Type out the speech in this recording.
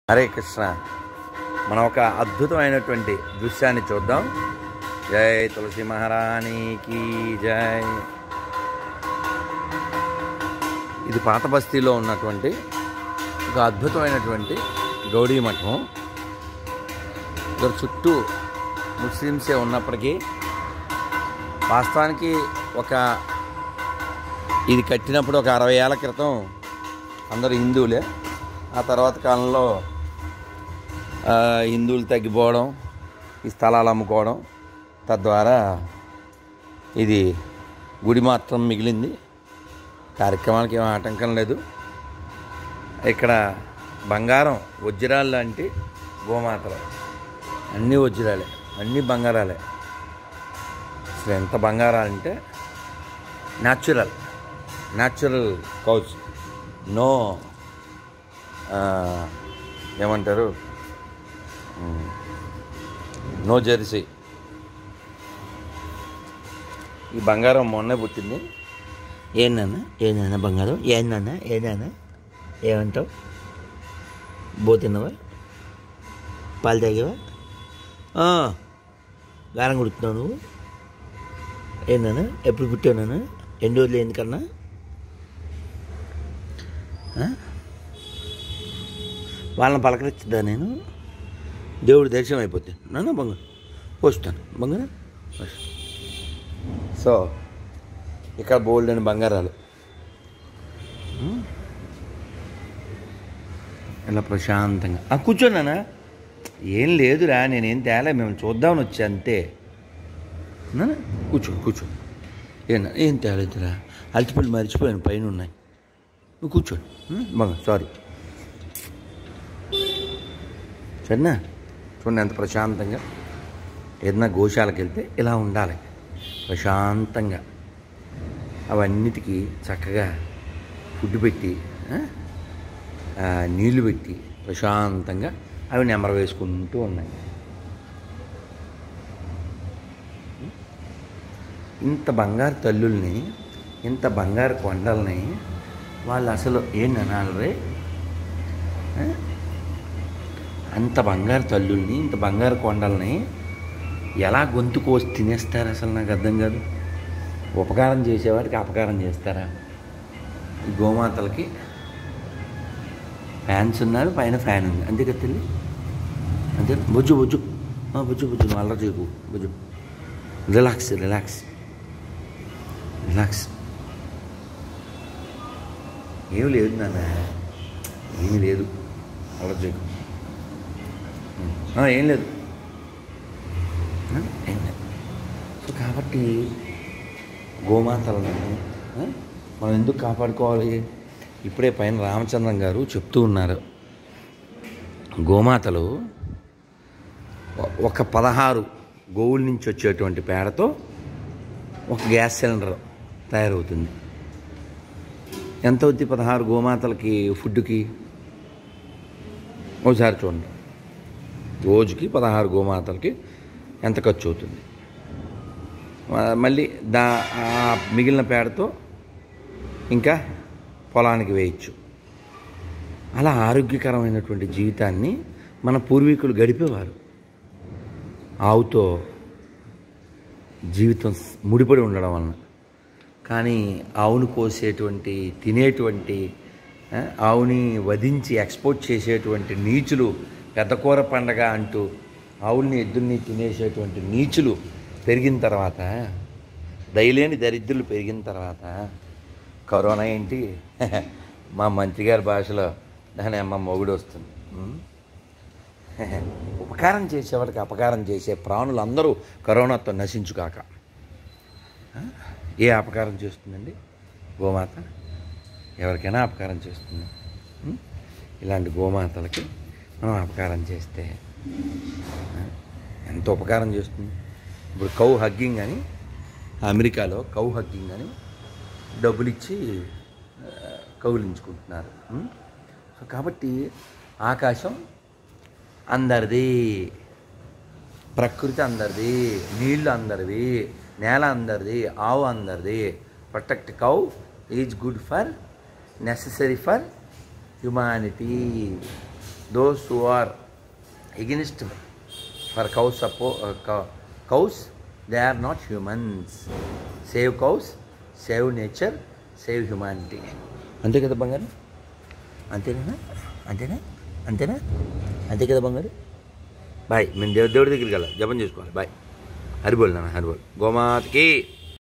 హరే కృష్ణ. మనం ఒక అద్భుతమైనటువంటి దృశ్యాన్ని చూద్దాం. జై తులసి మహారాణికి జై. ఇది పాత బస్తీలో ఉన్నటువంటి ఒక అద్భుతమైనటువంటి గౌడీ మఠం. ఇక్కడ చుట్టూ ముస్లిమ్సే ఉన్నప్పటికీ వాస్తవానికి ఇది కట్టినప్పుడు ఒక 60 ఏళ్ల క్రితం అందరూ హిందువులే. ఆ తర్వాత కాలంలో హిందువులు తగ్గిపోవడం, ఈ స్థలాలు అమ్ముకోవడం, తద్వారా ఇది గుడి మాత్రం మిగిలింది. కార్యక్రమాలకి ఏం ఆటంకం లేదు. ఇక్కడ బంగారం, వజ్రాలు లాంటి గోమాతలు, అన్నీ వజ్రాలే, అన్నీ బంగారాలే. అసలు ఎంత బంగారాలంటే న్యాచురల్ కౌస్, నో ఏమంటారు, నో జెర్సీ. ఈ బంగారం మొన్నే పుట్టింది. ఏందన్నా బంగారం, ఏందన్నా ఏమంటావు? తిన్నావా? పాలు తాగావా? గారం కుడుతున్నావు నువ్వు? ఏందన్నా ఎప్పుడు పుట్టావునా? ఎన్ని రోజులు ఎందుకన్నా? వాళ్ళని పలకరించుదా నేను? దేవుడు దర్శనం అయిపోతే నాన్న బంగారు పోస్తాను, బంగారం. సో ఇక్కడ బోల్డ్ అని బంగారాలు ఇలా ప్రశాంతంగా కూర్చోన్నానా. ఏం లేదురా, నేనేం తేలే, మేము చూద్దామని వచ్చా అంతే. కూర్చో. ఏం తేలేదురా, అల్టిపల్లి మర్చిపోయాను, పైన ఉన్నాయి. నువ్వు కూర్చోండి బంగారు. సారీ, సరేనా? చూడండి ఎంత ప్రశాంతంగా. ఏదైనా గోశాలకు వెళ్తే ఇలా ఉండాలి, ప్రశాంతంగా. అవన్నిటికీ చక్కగా ఫుడ్ పెట్టి, నీళ్లు పెట్టి ప్రశాంతంగా అవి నెమర వేసుకుంటూ ఉన్నాయి. ఇంత బంగారు తల్లుల్ని, ఇంత బంగారు కొండల్ని వాళ్ళు అసలు ఏం అనాలరే? అంత బంగారు తల్లుల్ని, ఇంత బంగారు కొండల్ని ఎలా గొంతు కోసి తినేస్తారు? అసలు నాకు అర్థం కాదు. ఉపకారం చేసేవాడికి అపకారం చేస్తారా? ఈ గోమాతలకి ఫ్యాన్స్ ఉన్నారు, పైన ఫ్యాన్ ఉంది, అంతే కదా తల్లి? అంతే. బొజ్జు నువ్వు అల్లరి చేయకు, బొజ్జు. రిలాక్స్. ఏమి లేదు నాన్న, ఏమీ లేదు, అల్లరి చేయకు. ఏం లేదు. సో కాబట్టి గోమాతలను మనం ఎందుకు కాపాడుకోవాలి? ఇప్పుడే పైన రామచంద్రం గారు చెప్తూ ఉన్నారు. గోమాతలు ఒక 16 గోవుల నుంచి వచ్చేటువంటి పేడతో ఒక గ్యాస్ సిలిండర్ తయారవుతుంది. ఎంత అవుతుంది 16 గోమాతలకి ఫుడ్కి? ఒకసారి చూడండి, రోజుకి 16 గోమాతలకి ఎంత ఖర్చు అవుతుంది? మళ్ళీ మిగిలిన పేడతో ఇంకా పొలానికి వేయచ్చు. అలా ఆరోగ్యకరమైనటువంటి జీవితాన్ని మన పూర్వీకులు గడిపేవారు. ఆవుతో జీవితం ముడిపడి ఉండడం వలన. కానీ ఆవును కోసేటువంటి, తినేటువంటి, ఆవుని వధించి ఎక్స్పోర్ట్ చేసేటువంటి నీచులు, పెద్దకూర పండగ అంటూ ఆవుల్ని, ఎద్దుల్ని తినేసేటువంటి నీచులు పెరిగిన తర్వాత, దయలేని దరిద్రులు పెరిగిన తర్వాత కరోనా ఏంటి, మా మంత్రి గారి భాషలో దాని అమ్మ మొగుడు వస్తుంది. ఉపకారం చేసేవాడికి అపకారం చేసే ప్రాణులందరూ కరోనాతో నశించుకాక. ఏ అపకారం చేస్తుందండి గోమాత? ఎవరికైనా అపకారం చేస్తుంది. ఇలాంటి గోమాతలకి మనం అపకారం చేస్తే ఎంత ఉపకారం చేస్తుంది. ఇప్పుడు కౌ హగ్గింగ్ అని, అమెరికాలో కౌ హగ్గింగ్ అని డబ్బులు ఇచ్చి కౌలించుకుంటున్నారు. సో కాబట్టి ఆకాశం అందరిది, ప్రకృతి అందరిది, నీళ్ళు అందరివి, నేల అందరిది, ఆవు అందరిది. Protect cow is good for, necessary for humanity. Those who are against for cows cows, they are not humans. Save cows, save nature, save humanity. అంతే కదా బంగారు? అంతేనా? అంతేనా? అంతేనా? అంతే కదా బంగారు? బాయ్. మేము దేవుడి దగ్గరికి వెళ్ళాలి, జపం చేసుకోవాలి. బాయ్. హరిబోల్ నాన్న, హరిబోల్. గోమాతకి.